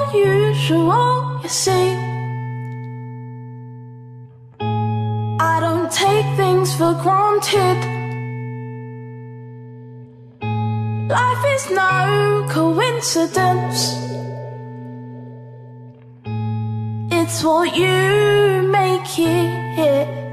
usual, you see. I don't take things for granted. Life is no coincidence. It's what you make it.